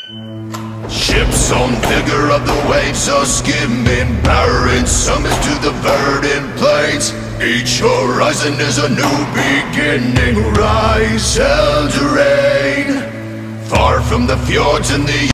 Ships on vigor of the waves are skimming, barren summits to the verdant plains. Each horizon is a new beginning, rise, hell to reign. Far from the fjords and the